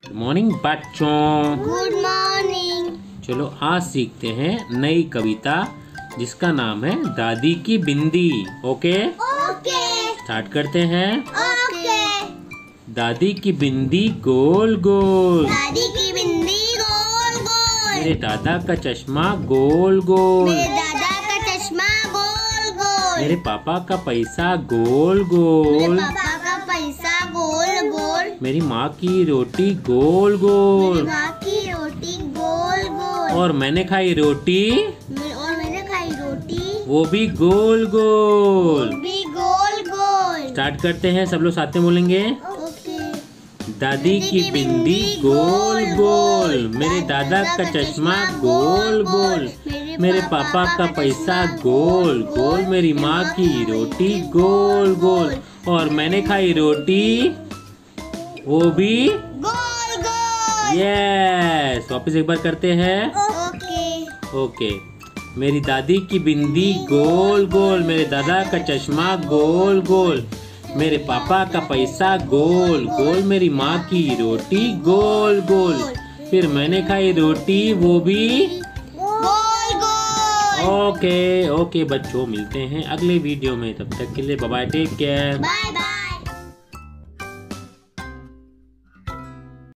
Good morning बच्चों। Good morning. चलो आज सीखते हैं नई कविता जिसका नाम है दादी की बिंदी। ओके ओके स्टार्ट करते हैं। ओके। दादी की बिंदी गोल गोल, दादी की बिंदी गोल गोल, मेरे दादा का चश्मा गोल गोल, मेरे दादा का चश्मा गोल गोल, मेरे पापा का पैसा गोल गोल, मेरे पापा का पैसा गोल गोल, मेरी माँ की रोटी गोल गोल, मेरी माँ की रोटी गोल गोल, और मैंने खाई रोटी और मैंने खाई रोटी वो भी गोल गोल। भी गोल गोल। स्टार्ट करते हैं, सब लोग साथ में बोलेंगे। ओके। दादी की बिंदी गोल गोल, मेरे दादा का चश्मा गोल गोल, मेरे पापा का पैसा गोल गोल, मेरी माँ की रोटी गोल गोल, और मैंने खाई रोटी वो भी गोल गोल। यस। वापस एक बार करते हैं। ओके। ओके। मेरी दादी की बिंदी गोल गोल, मेरे दादा का चश्मा गोल गोल, मेरे पापा का पैसा गोल गोल, मेरी माँ की रोटी गोल गोल, फिर मैंने खाई रोटी वो भी गोल गोल। ओके। ओके बच्चों, मिलते हैं अगले वीडियो में, तब तक के लिए bye bye, take care. Bye bye.